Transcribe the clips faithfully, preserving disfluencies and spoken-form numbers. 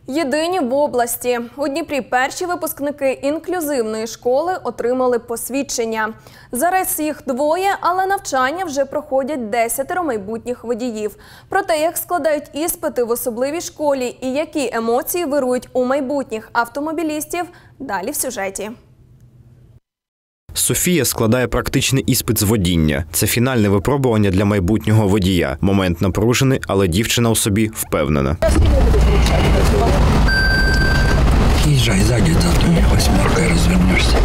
Єдині в області. У Дніпрі перші випускники інклюзивної школи отримали посвідчення. Зараз їх двоє, але навчання вже проходять десятеро майбутніх водіїв. Про те, як складають іспити в особливій школі і які емоції вирують у майбутніх автомобілістів, далі в сюжеті. Софія складає практичний іспит з водіння. Це фінальне випробування для майбутнього водія. Момент напружений, але дівчина у собі впевнена. Езжай сзади, да, то восьмеркой развернешься.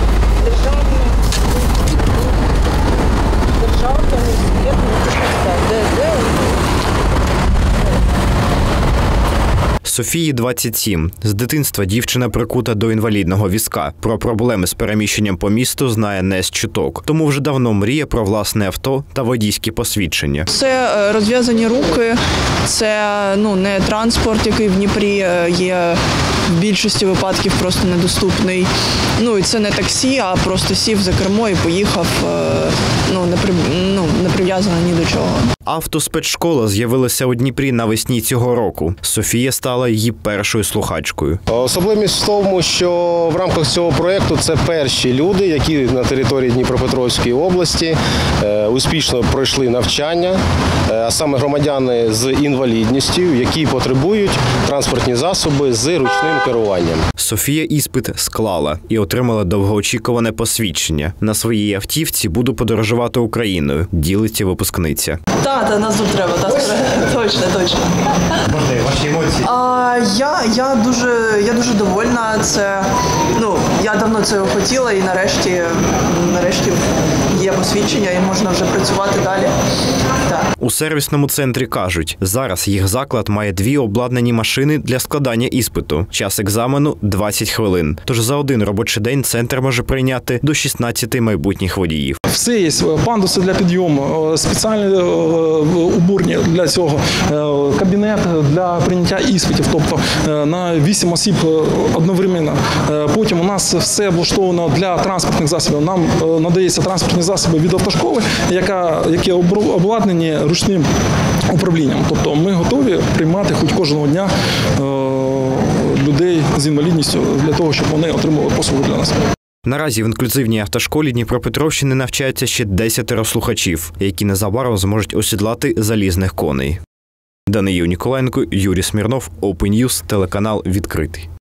Софії двадцять сім. З дитинства дівчина прикута до інвалідного візка. Про проблеми з переміщенням по місту знає не з чуток. Тому вже давно мріє про власне авто та водійські посвідчення. Це розв'язані руки, це ну, не транспорт, який в Дніпрі є в більшості випадків просто недоступний. Ну, і це не таксі, а просто сів за кермо і поїхав, ну, не, при, ну, не прив'язано ні до чого. Автоспецшкола з'явилася у Дніпрі навесні цього року. Софія стала її першою слухачкою. Особливість в тому, що в рамках цього проєкту це перші люди, які на території Дніпропетровської області успішно пройшли навчання, а саме громадяни з інвалідністю, які потребують транспортні засоби з ручним керуванням. Софія іспит склала і отримала довгоочікуване посвідчення. На своїй автівці буду подорожувати Україною, ділиться випускниця. Так, та, нас тут треба, так, точно, точно. Можна ваші емоції? А, я, я, дуже, я дуже довольна. Це, ну, я давно цього хотіла і нарешті, нарешті є посвідчення і можна вже працювати далі. Так. У сервісному центрі кажуть, зараз їх заклад має дві обладнані машини для складання іспиту. Час екзамену – двадцять хвилин. Тож за один робочий день центр може прийняти до шістнадцяти майбутніх водіїв. Все є, пандуси для підйому, спеціальні уборні для цього, кабінет для прийняття іспитів, тобто на вісім осіб одновременно. Потім у нас все облаштовано для транспортних засобів. Нам надається транспортні засоби від автошколи, яка, які обладнані ручним управлінням. Тобто ми готові приймати хоч кожного дня людей з інвалідністю для того, щоб вони отримали послуги для нас. Наразі в інклюзивній автошколі Дніпропетровщини навчаються ще десятеро слухачів, які незабаром зможуть осідлати залізних коней. Даниїл Ніколаєнко, Юрій Смірнов, Open News, телеканал «Відкритий».